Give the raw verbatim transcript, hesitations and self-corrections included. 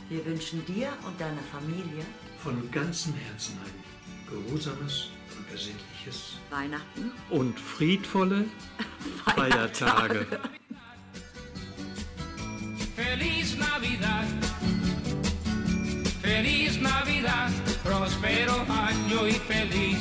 Wir wünschen dir und deiner Familie von ganzem Herzen ein geruhsames und besinnliches Weihnachten und friedvolle Feiertage. Feliz Navidad, Feliz Navidad, prospero año y feliz